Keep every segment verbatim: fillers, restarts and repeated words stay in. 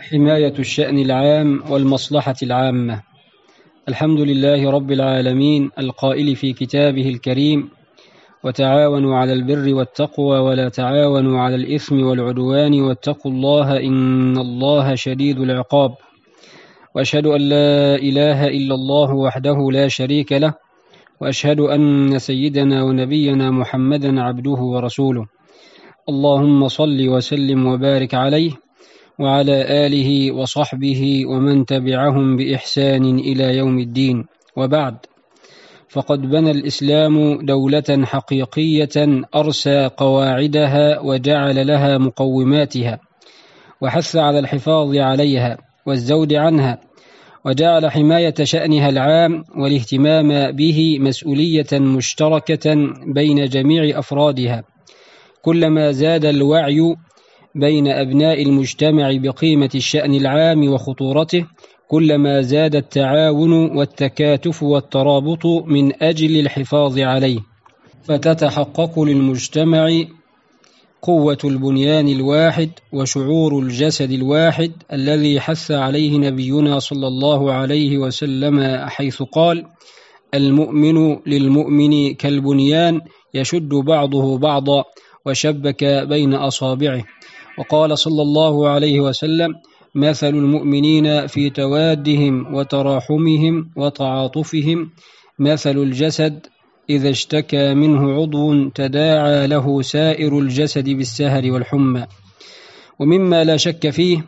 حماية الشأن العام والمصلحة العامة. الحمد لله رب العالمين القائل في كتابه الكريم: وتعاونوا على البر والتقوى ولا تعاونوا على الإثم والعدوان واتقوا الله إن الله شديد العقاب. وأشهد أن لا إله إلا الله وحده لا شريك له، وأشهد أن سيدنا ونبينا محمدا عبده ورسوله. اللهم صل وسلم وبارك عليه وعلى آله وصحبه ومن تبعهم بإحسان إلى يوم الدين. وبعد، فقد بنى الإسلام دولة حقيقية أرسى قواعدها وجعل لها مقوماتها، وحث على الحفاظ عليها والزود عنها، وجعل حماية شأنها العام والاهتمام به مسؤولية مشتركة بين جميع أفرادها. كلما زاد الوعي بين أبناء المجتمع بقيمة الشأن العام وخطورته، كلما زاد التعاون والتكاتف والترابط من أجل الحفاظ عليه، فتتحقق للمجتمع قوة البنيان الواحد وشعور الجسد الواحد الذي حث عليه نبينا صلى الله عليه وسلم، حيث قال: المؤمن للمؤمن كالبنيان يشد بعضه بعضا وشبك بين أصابعه. وقال صلى الله عليه وسلم: مثل المؤمنين في توادهم وتراحمهم وتعاطفهم مثل الجسد إذا اشتكى منه عضو تداعى له سائر الجسد بالسهر والحمى. ومما لا شك فيه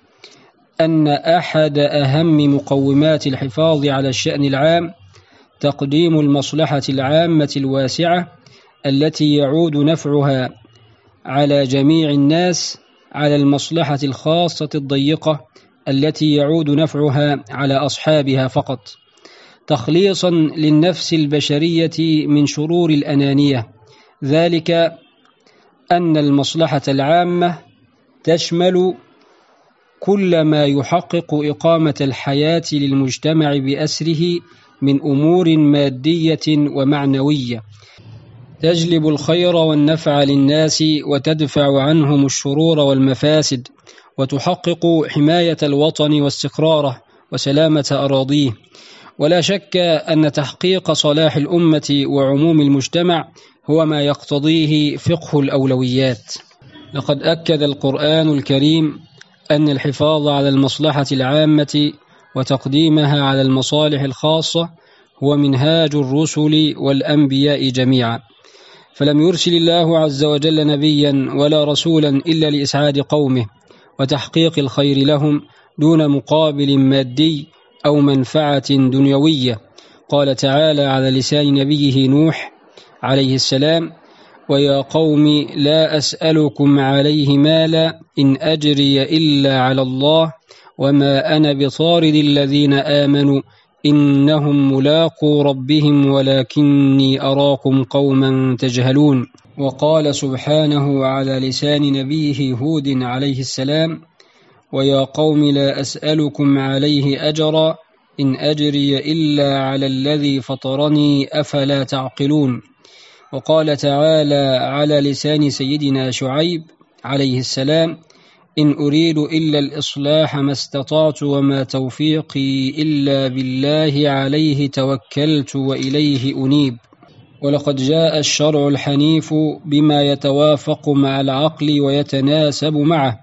أن أحد أهم مقومات الحفاظ على الشأن العام تقديم المصلحة العامة الواسعة التي يعود نفعها على جميع الناس على المصلحة الخاصة الضيقة التي يعود نفعها على أصحابها فقط، تخليصا للنفس البشرية من شرور الأنانية. ذلك أن المصلحة العامة تشمل كل ما يحقق إقامة الحياة للمجتمع بأسره من أمور مادية ومعنوية، تجلب الخير والنفع للناس وتدفع عنهم الشرور والمفاسد، وتحقق حماية الوطن واستقراره وسلامة أراضيه. ولا شك أن تحقيق صلاح الأمة وعموم المجتمع هو ما يقتضيه فقه الأولويات. لقد أكد القرآن الكريم أن الحفاظ على المصلحة العامة وتقديمها على المصالح الخاصة هو منهاج الرسل والأنبياء جميعا، فلم يرسل الله عز وجل نبيا ولا رسولا إلا لإسعاد قومه وتحقيق الخير لهم دون مقابل مادي أو منفعة دنيوية. قال تعالى على لسان نبيه نوح عليه السلام: ويا قوم لا أسألكم عليه مالا إن أجري إلا على الله وما أنا بطارد الذين آمنوا إنهم ملاقو ربهم ولكني أراكم قوما تجهلون. وقال سبحانه على لسان نبيه هود عليه السلام: ويا قوم لا أسألكم عليه أجرا إن أجري إلا على الذي فطرني أفلا تعقلون. وقال تعالى على لسان سيدنا شعيب عليه السلام: إن أريد إلا الإصلاح ما استطعت وما توفيقي إلا بالله عليه توكلت وإليه أنيب. ولقد جاء الشرع الحنيف بما يتوافق مع العقل ويتناسب معه،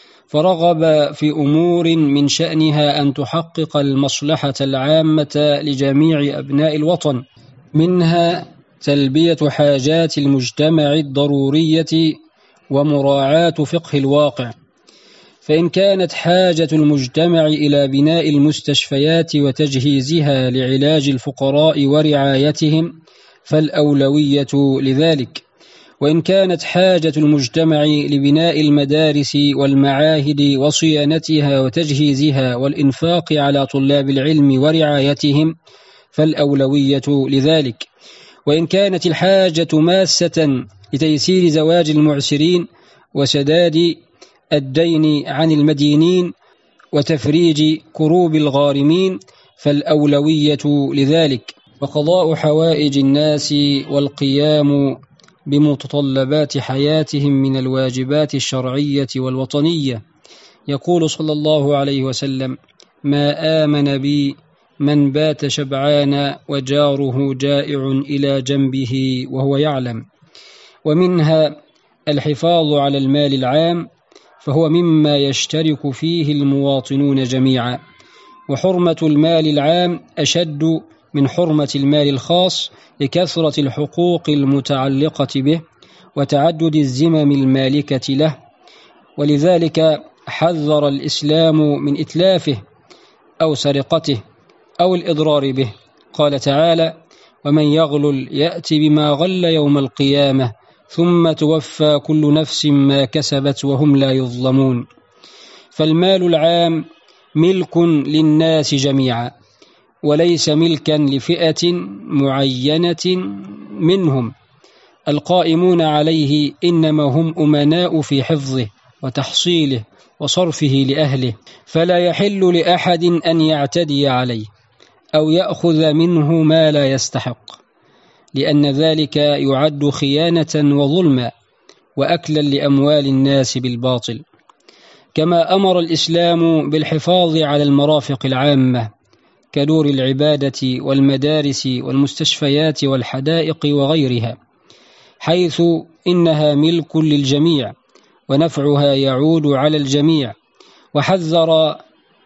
فرغب في أمور من شأنها أن تحقق المصلحة العامة لجميع أبناء الوطن، منها تلبية حاجات المجتمع الضرورية ومراعاة فقه الواقع. فإن كانت حاجة المجتمع إلى بناء المستشفيات وتجهيزها لعلاج الفقراء ورعايتهم فالأولوية لذلك، وإن كانت حاجة المجتمع لبناء المدارس والمعاهد وصيانتها وتجهيزها والإنفاق على طلاب العلم ورعايتهم فالأولوية لذلك، وإن كانت الحاجة ماسة لتيسير زواج المعسرين وسداد الدين عن المدينين وتفريج كروب الغارمين فالأولوية لذلك، وقضاء حوائج الناس والقيام بمتطلبات حياتهم من الواجبات الشرعية والوطنية يقول صلى الله عليه وسلم: ما آمن بي من بات شبعان وجاره جائع إلى جنبه وهو يعلم. ومنها الحفاظ على المال العام، فهو مما يشترك فيه المواطنون جميعا، وحرمة المال العام أشد من حرمة المال الخاص لكثرة الحقوق المتعلقة به وتعدد الزمم المالكة له، ولذلك حذر الإسلام من إتلافه أو سرقته أو الإضرار به. قال تعالى: ومن يغلل يأتي بما غل يوم القيامة ثم توفى كل نفس ما كسبت وهم لا يظلمون. فالمال العام ملك للناس جميعا، وليس ملكا لفئة معينة منهم. القائمون عليه إنما هم أمناء في حفظه وتحصيله وصرفه لأهله، فلا يحل لأحد أن يعتدي عليه أو يأخذ منه ما لا يستحق، لأن ذلك يعد خيانة وظلما وأكلا لأموال الناس بالباطل. كما أمر الإسلام بالحفاظ على المرافق العامة كدور العبادة والمدارس والمستشفيات والحدائق وغيرها، حيث إنها ملك للجميع ونفعها يعود على الجميع، وحذر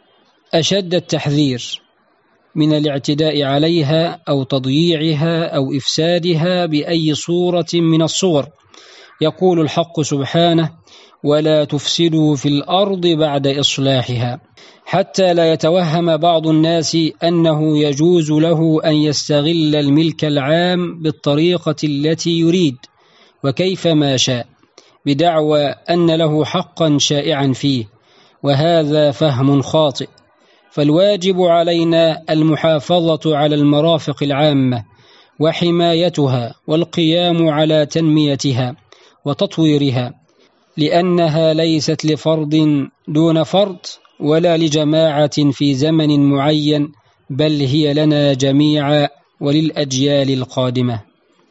أشد التحذير من الاعتداء عليها أو تضييعها أو إفسادها بأي صورة من الصور. يقول الحق سبحانه: ولا تفسدوا في الأرض بعد إصلاحها، حتى لا يتوهم بعض الناس أنه يجوز له أن يستغل الملك العام بالطريقة التي يريد وكيفما شاء، بدعوى أن له حقا شائعا فيه، وهذا فهم خاطئ. فالواجب علينا المحافظة على المرافق العامة وحمايتها والقيام على تنميتها وتطويرها، لأنها ليست لفرد دون فرد ولا لجماعة في زمن معين، بل هي لنا جميعا وللأجيال القادمة.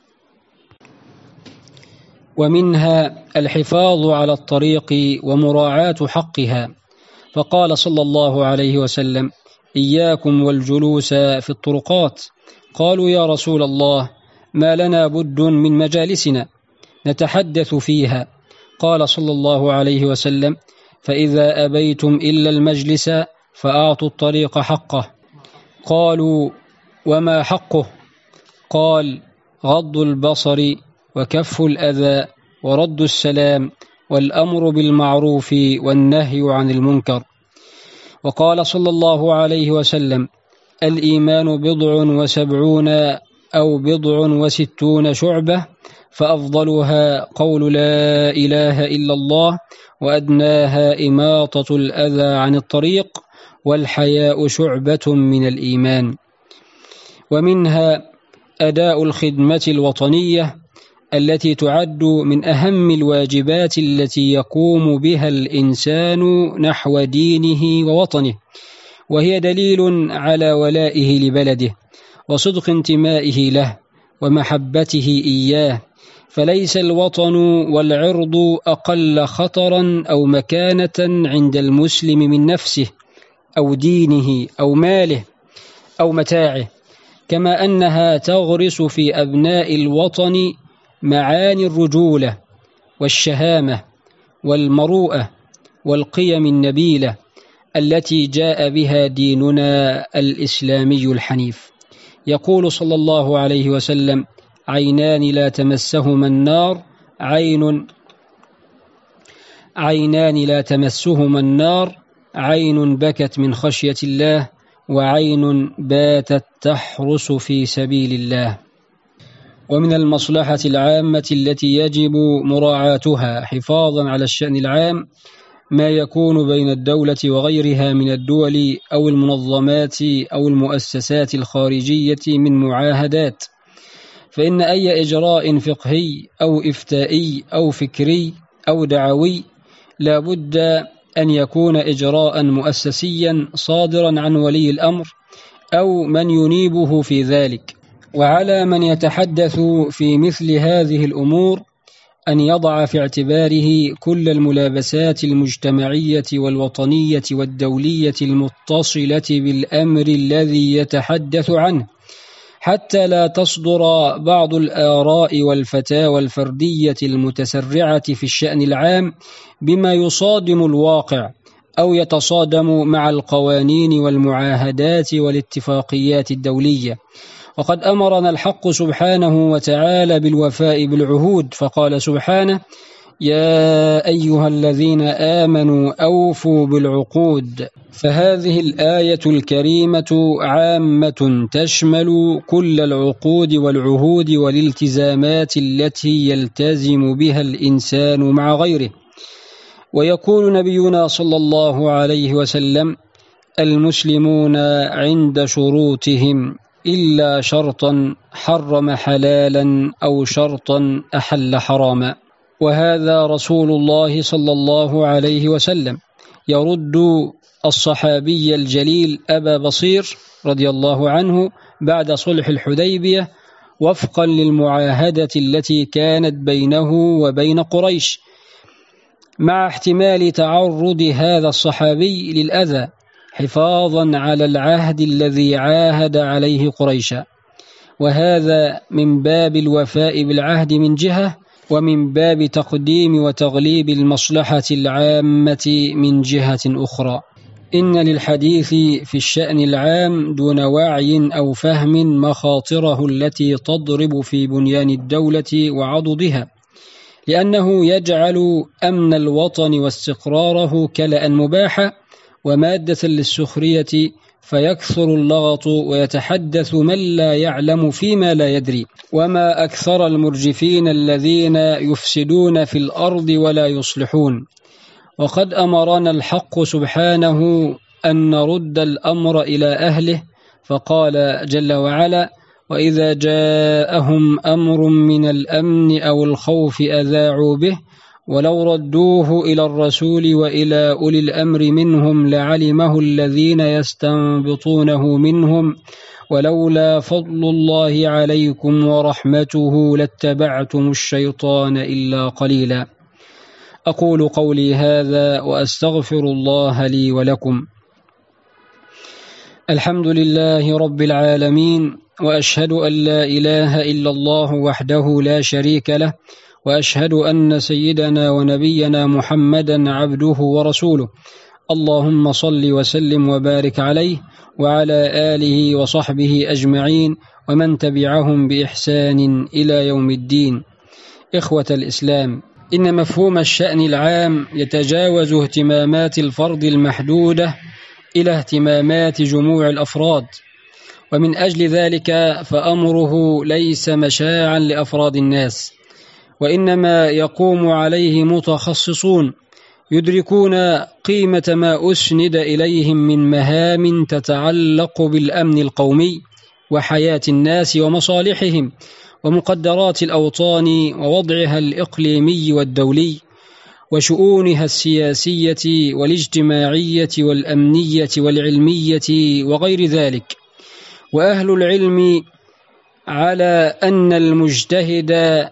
ومنها الحفاظ على الطريق ومراعاة حقها، فقال صلى الله عليه وسلم: إياكم والجلوس في الطرقات. قالوا: يا رسول الله، ما لنا بد من مجالسنا نتحدث فيها. قال صلى الله عليه وسلم: فإذا أبيتم إلا المجلس فأعطوا الطريق حقه. قالوا: وما حقه؟ قال: غض البصر وكف الأذى ورد السلام والأمر بالمعروف والنهي عن المنكر. وقال صلى الله عليه وسلم: الإيمان بضع وسبعون أو بضع وستون شعبة، فأفضلها قول لا إله إلا الله، وأدناها إماطة الأذى عن الطريق، والحياء شعبة من الإيمان. ومنها أداء الخدمة الوطنية التي تعد من أهم الواجبات التي يقوم بها الإنسان نحو دينه ووطنه، وهي دليل على ولائه لبلده وصدق انتمائه له ومحبته إياه. فليس الوطن والعرض أقل خطرا أو مكانة عند المسلم من نفسه أو دينه أو ماله أو متاعه، كما أنها تغرس في أبناء الوطن معاني الرجولة والشهامة والمروءة والقيم النبيلة التي جاء بها ديننا الإسلامي الحنيف. يقول صلى الله عليه وسلم: عينان لا تمسهما النار عين عينان لا تمسهما النار عين بكت من خشية الله، وعين باتت تحرس في سبيل الله. ومن المصلحة العامة التي يجب مراعاتها حفاظا على الشأن العام ما يكون بين الدولة وغيرها من الدول أو المنظمات أو المؤسسات الخارجية من معاهدات، فإن أي إجراء فقهي أو إفتائي أو فكري أو دعوي لا بد أن يكون إجراء مؤسسيا صادرا عن ولي الأمر أو من ينيبه في ذلك. وعلى من يتحدث في مثل هذه الأمور أن يضع في اعتباره كل الملابسات المجتمعية والوطنية والدولية المتصلة بالأمر الذي يتحدث عنه، حتى لا تصدر بعض الآراء والفتاوى الفردية المتسرعة في الشأن العام بما يصادم الواقع أو يتصادم مع القوانين والمعاهدات والاتفاقيات الدولية. وقد أمرنا الحق سبحانه وتعالى بالوفاء بالعهود، فقال سبحانه: يا أيها الذين آمنوا أوفوا بالعقود. فهذه الآية الكريمة عامة تشمل كل العقود والعهود والالتزامات التي يلتزم بها الإنسان مع غيره. ويقول نبينا صلى الله عليه وسلم: المسلمون عند شروطهم إلا شرطا حرم حلالا أو شرطا أحل حراما. وهذا رسول الله صلى الله عليه وسلم يرد الصحابي الجليل أبا بصير رضي الله عنه بعد صلح الحديبية وفقا للمعاهدة التي كانت بينه وبين قريش، مع احتمال تعرض هذا الصحابي للأذى حفاظا على العهد الذي عاهد عليه قريشا. وهذا من باب الوفاء بالعهد من جهة، ومن باب تقديم وتغليب المصلحة العامة من جهة أخرى. إن للحديث في الشأن العام دون وعي أو فهم مخاطره التي تضرب في بنيان الدولة وعضدها، لأنه يجعل أمن الوطن واستقراره كلأ مباحا ومادة للسخرية، فيكثر اللغط ويتحدث من لا يعلم فيما لا يدري. وما أكثر المرجفين الذين يفسدون في الأرض ولا يصلحون. وقد أمرنا الحق سبحانه أن نرد الأمر إلى أهله، فقال جل وعلا: وإذا جاءهم أمر من الأمن أو الخوف أذاعوا به ولو ردوه إلى الرسول وإلى أولي الأمر منهم لعلمه الذين يستنبطونه منهم ولولا فضل الله عليكم ورحمته لاتبعتم الشيطان إلا قليلا. أقول قولي هذا وأستغفر الله لي ولكم. الحمد لله رب العالمين، وأشهد أن لا إله إلا الله وحده لا شريك له، وأشهد أن سيدنا ونبينا محمدا عبده ورسوله. اللهم صل وسلم وبارك عليه وعلى آله وصحبه أجمعين ومن تبعهم بإحسان إلى يوم الدين. إخوة الإسلام، إن مفهوم الشأن العام يتجاوز اهتمامات الفرد المحدودة إلى اهتمامات جموع الأفراد، ومن أجل ذلك فأمره ليس مشاعا لأفراد الناس، وإنما يقوم عليه متخصصون يدركون قيمة ما أسند إليهم من مهام تتعلق بالأمن القومي وحياة الناس ومصالحهم ومقدرات الأوطان ووضعها الإقليمي والدولي وشؤونها السياسية والاجتماعية والأمنية والعلمية وغير ذلك. وأهل العلم على أن المجتهد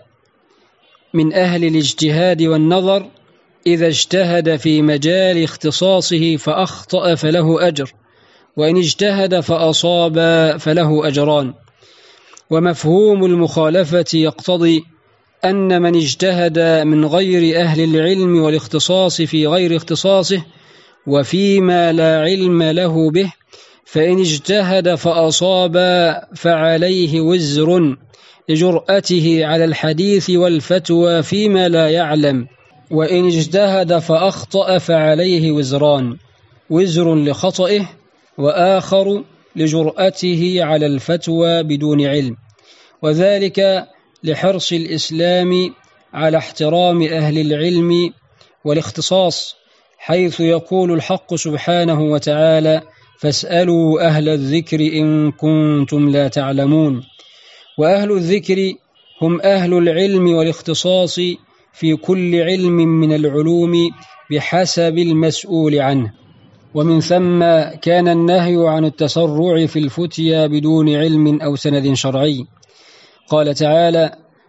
من أهل الاجتهاد والنظر إذا اجتهد في مجال اختصاصه فأخطأ فله أجر، وإن اجتهد فأصاب فله أجران. ومفهوم المخالفة يقتضي أن من اجتهد من غير أهل العلم والاختصاص في غير اختصاصه وفيما لا علم له به، فإن اجتهد فأصاب فعليه وزر لجرأته على الحديث والفتوى فيما لا يعلم، وإن اجتهد فأخطأ فعليه وزران: وزر لخطئه وآخر لجرأته على الفتوى بدون علم. وذلك لحرص الإسلام على احترام أهل العلم والاختصاص، حيث يقول الحق سبحانه وتعالى: فاسألوا أهل الذكر إن كنتم لا تعلمون. وأهل الذكر هم أهل العلم والاختصاص في كل علم من العلوم بحسب المسؤول عنه. ومن ثم كان النهي عن التسرع في الفتيا بدون علم أو سند شرعي. قال تعالى: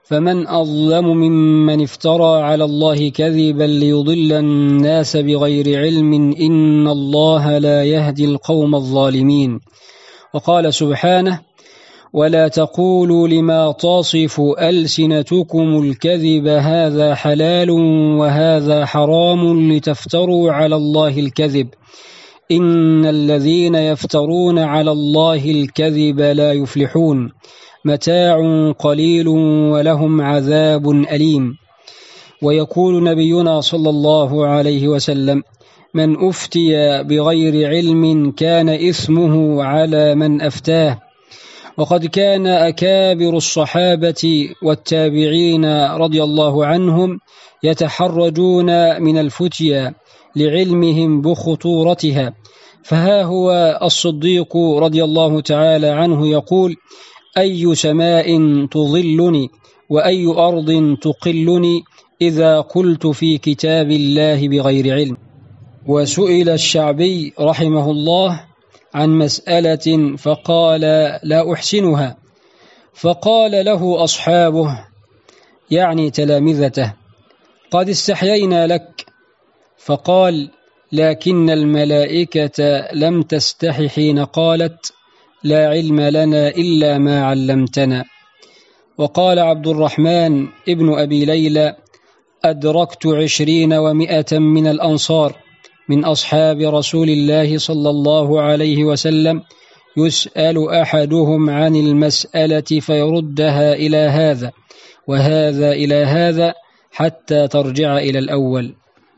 فمن أظلم ممن افترى على الله كذبا ليضل الناس بغير علم إن الله لا يهدي القوم الظالمين. وقال سبحانه: ولا تقولوا لما تصف ألسنتكم الكذب هذا حلال وهذا حرام لتفتروا على الله الكذب إن الذين يفترون على الله الكذب لا يفلحون متاع قليل ولهم عذاب أليم. ويقول نبينا صلى الله عليه وسلم: من أفتي بغير علم كان إثمه على من أفتاه. وقد كان أكابر الصحابة والتابعين رضي الله عنهم يتحرجون من الفتيا لعلمهم بخطورتها، فها هو الصديق رضي الله تعالى عنه يقول: أي سماء تظلني وأي أرض تقلني إذا قلت في كتاب الله بغير علم. وسئل الشعبي رحمه الله عن مسألة فقال: لا أحسنها، فقال له أصحابه يعني تلامذته: قد استحيينا لك، فقال: لكن الملائكة لم تستحي حين قالت: لا علم لنا إلا ما علمتنا. وقال عبد الرحمن ابن أبي ليلى: أدركت عشرين ومائة من الأنصار من أصحاب رسول الله صلى الله عليه وسلم يسأل أحدهم عن المسألة فيردها إلى هذا وهذا إلى هذا حتى ترجع إلى الأول.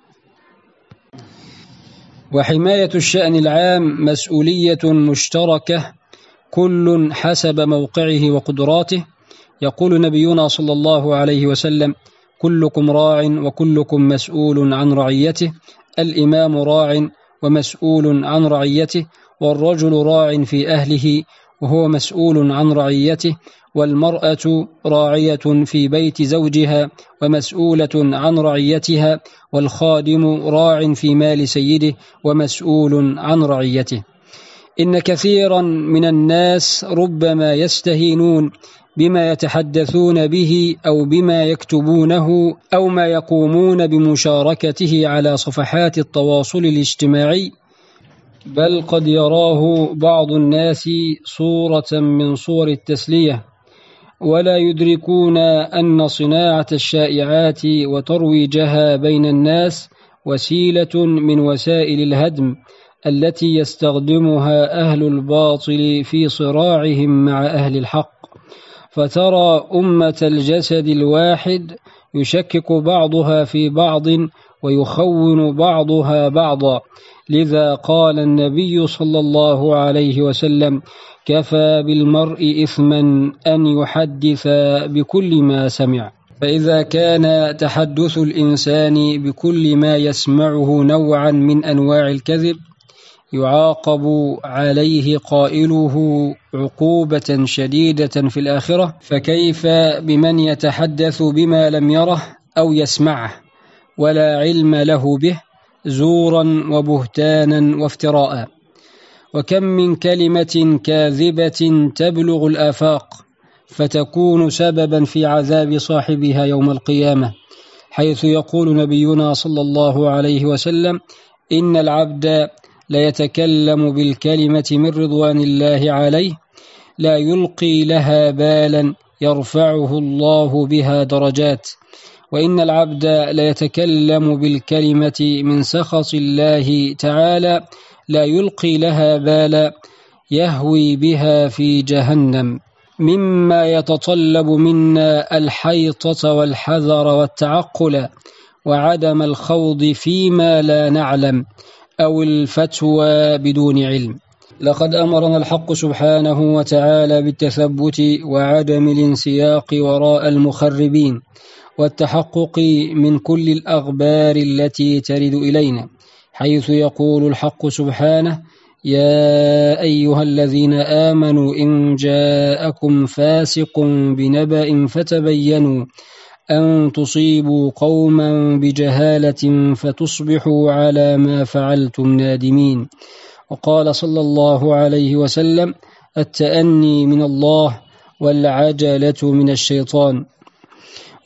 وحماية الشأن العام مسؤولية مشتركة كل حسب موقعه وقدراته. يقول نبينا صلى الله عليه وسلم: كلكم راع وكلكم مسؤول عن رعيته، الإمام راع ومسؤول عن رعيته، والرجل راع في أهله وهو مسؤول عن رعيته، والمرأة راعية في بيت زوجها ومسؤولة عن رعيتها، والخادم راع في مال سيده ومسؤول عن رعيته. إن كثيرا من الناس ربما يستهينون بما يتحدثون به أو بما يكتبونه أو ما يقومون بمشاركته على صفحات التواصل الاجتماعي، بل قد يراه بعض الناس صورة من صور التسلية، ولا يدركون أن صناعة الشائعات وترويجها بين الناس وسيلة من وسائل الهدم التي يستخدمها أهل الباطل في صراعهم مع أهل الحق. فترى أمة الجسد الواحد يشكك بعضها في بعض ويخون بعضها بعضا، لذا قال النبي صلى الله عليه وسلم: كفى بالمرء إثما أن يحدث بكل ما سمع. فإذا كان تحدث الإنسان بكل ما يسمعه نوعا من أنواع الكذب يعاقب عليه قائله عقوبة شديدة في الآخرة، فكيف بمن يتحدث بما لم يره أو يسمعه ولا علم له به زورا وبهتانا وافتراء. وكم من كلمة كاذبة تبلغ الآفاق فتكون سببا في عذاب صاحبها يوم القيامة، حيث يقول نبينا صلى الله عليه وسلم: إن العبد لا يتكلم بالكلمة من رضوان الله عليه لا يلقي لها بالا يرفعه الله بها درجات، وإن العبد لا يتكلم بالكلمة من سخط الله تعالى لا يلقي لها بالا يهوي بها في جهنم. مما يتطلب منا الحيطة والحذر والتعقل وعدم الخوض فيما لا نعلم أو الفتوى بدون علم. لقد أمرنا الحق سبحانه وتعالى بالتثبت وعدم الانسياق وراء المخربين والتحقق من كل الأخبار التي ترد إلينا، حيث يقول الحق سبحانه: يا أيها الذين آمنوا إن جاءكم فاسق بنبأ فتبينوا أن تصيبوا قوما بجهالة فتصبحوا على ما فعلتم نادمين. وقال صلى الله عليه وسلم: التأني من الله والعجلة من الشيطان.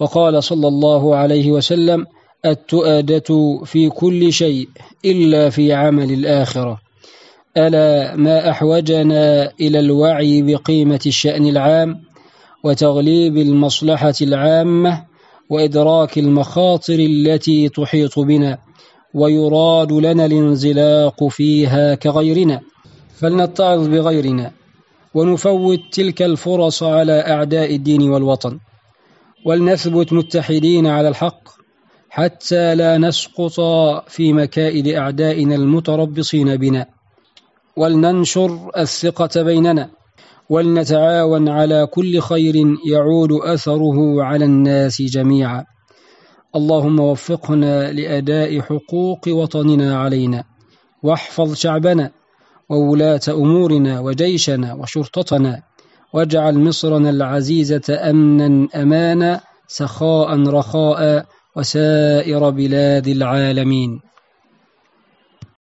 وقال صلى الله عليه وسلم: التؤادة في كل شيء إلا في عمل الآخرة. ألا ما أحوجنا إلى الوعي بقيمة الشأن العام وتغليب المصلحة العامة وإدراك المخاطر التي تحيط بنا ويراد لنا الانزلاق فيها كغيرنا، فلنتعظ بغيرنا ونفوت تلك الفرص على أعداء الدين والوطن، ولنثبت متحدين على الحق حتى لا نسقط في مكائد أعدائنا المتربصين بنا، ولننشر الثقة بيننا، ولنتعاون على كل خير يعود أثره على الناس جميعا. اللهم وفقنا لأداء حقوق وطننا علينا، واحفظ شعبنا وولاة أمورنا وجيشنا وشرطتنا، واجعل مصرنا العزيزة أمنا أمانا سخاء رخاء وسائر بلاد العالمين.